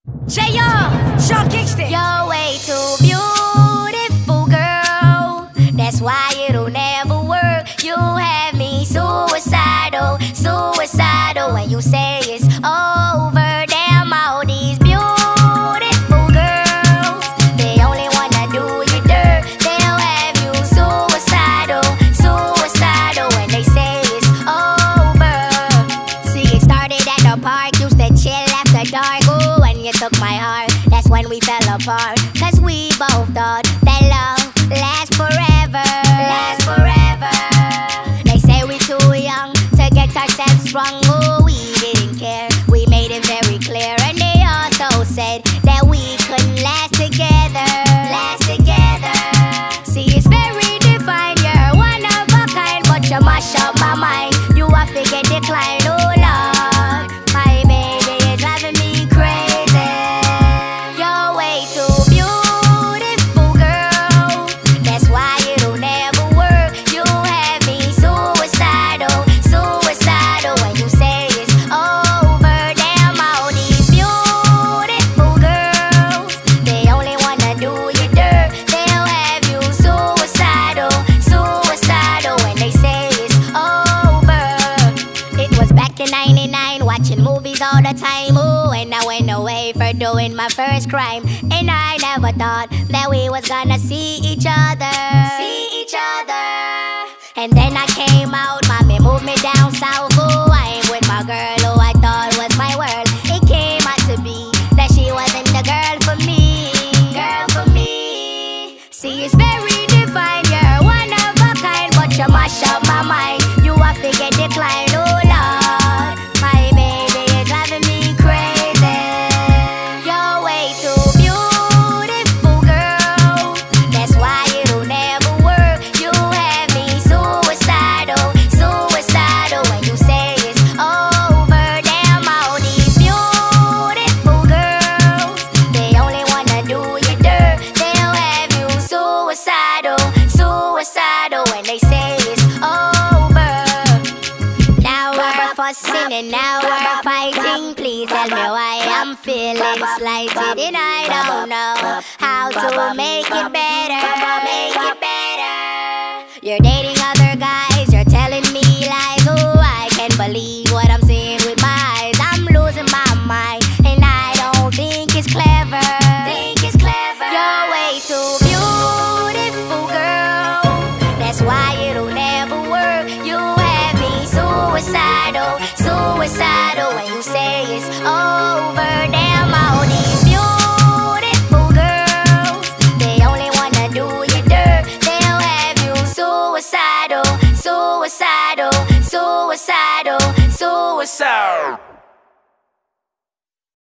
J.R. Sean Kingston. You're way too beautiful, girl. That's why it'll never work. You have me suicidal, suicidal. When you say it's over, damn all these beautiful girls, they only wanna do you dirt. They'll have you suicidal, suicidal. When they say it's over. See, it started at the park, used to chill after dark. Ooh, when you took my heart, that's when we fell apart. Cause we both thought that love lasts forever, lasts forever. They say we too young to get ourselves strong. Ooh, we didn't care, we made it very clear. And they also said that we couldn't last together, last together. See, it's very defined, you're one of a kind, but you mash up my mind. You have to get declined, oh Lord. My baby is driving me crazy. You're way too beautiful, girl. That's why it'll never work. You have me suicidal, suicidal. When you say it's over, damn all these beautiful girls, they only wanna do you dirt. They'll have you suicidal, suicidal. When they say it's over. It was back in '99, watching movies all the time. Ooh, and I went away for doing my first crime. And I never thought that we was gonna see each other, see each other. And then I came out, mommy moved me down south. Ooh, I ain't with my girl who I thought was my world. It came out to be that she wasn't the girl for me, girl for me. See, it's very defined, you're one of a kind, but you mash up my mind. You have to get declined, oh Lord. My baby is driving me crazy. You're way too beautiful, girl. That's why it'll never work. You have me suicidal, suicidal. When you say it's over, damn all these beautiful girls, they only wanna do you dirt. They'll have you suicidal, suicidal. When they say it's over. Now we're fussing and now we're fighting. Please tell me why I'm feeling slighted, and I don't know how to make it better, make it better. You're dating other guys, you're telling me lies. Oh, I can't believe what I'm seeing with my eyes. I'm losing my mind, and I don't think it's clever, think it's clever. You're way too beautiful, girl. That's why it'll never work. You have me suicidal, suicidal. When you say it's over, damn all these beautiful girls, they only wanna do you dirt. They'll have you suicidal, suicidal, suicidal, suicidal.